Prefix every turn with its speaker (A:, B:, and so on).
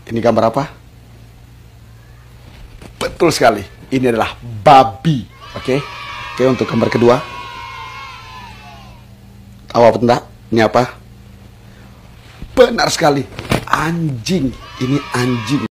A: Ini gambar apa? Betul sekali. Ini adalah babi. Oke. Oke, untuk gambar kedua. Tahu apa enggak? Ini apa? Benar sekali. Anjing. Ini anjing.